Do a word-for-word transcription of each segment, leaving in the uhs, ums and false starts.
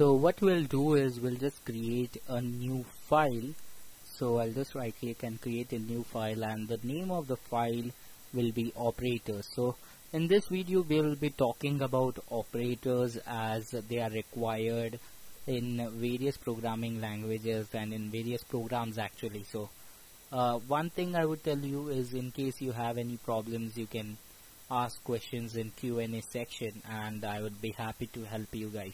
So what we'll do is we'll just create a new file. So I'll just right click and create a new file, and the name of the file will be operators. So in this video we will be talking about operators as they are required in various programming languages and in various programs actually. So uh, one thing I would tell you is, in case you have any problems, you can ask questions in Q and A section and I would be happy to help you guys.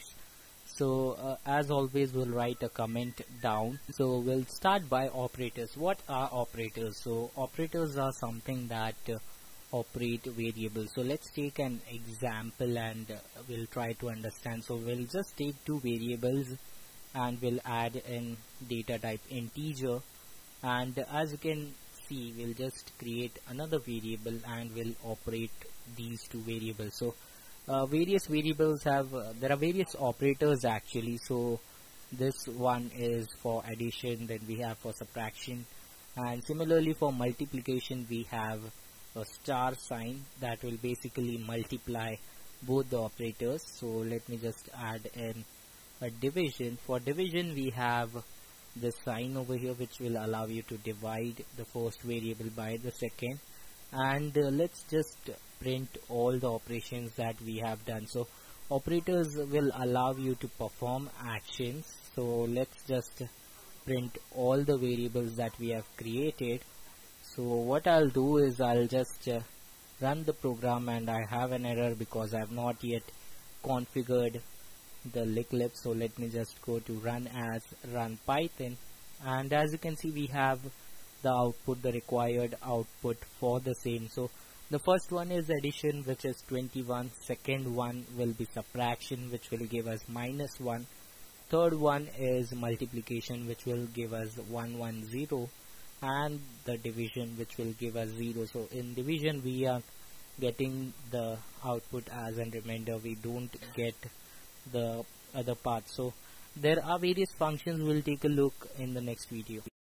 So uh, as always, we'll write a comment down. So we'll start by operators. What are operators? So operators are something that uh, operate variables. So let's take an example and uh, we'll try to understand. So we'll just take two variables and we'll add in data type integer, and as you can see, we'll just create another variable and we'll operate these two variables. So Uh, various variables have uh, there are various operators actually. So this one is for addition, then we have for subtraction, and similarly for multiplication we have a star sign that will basically multiply both the operators. So let me just add in a division. For division we have this sign over here which will allow you to divide the first variable by the second, and uh, let's just print all the operations that we have done. So operators will allow you to perform actions. So let's just print all the variables that we have created. So what I'll do is I'll just uh, run the program, and I have an error because I have not yet configured the Eclipse. So let me just go to run as run Python, and as you can see we have the output, the required output for the same. So the first one is addition, which is twenty-one. Second one will be subtraction, which will give us minus one. Third one is multiplication, which will give us one hundred ten, and the division, which will give us zero. So in division we are getting the output as a remainder, we don't get the other part. So there are various functions. We'll take a look in the next video.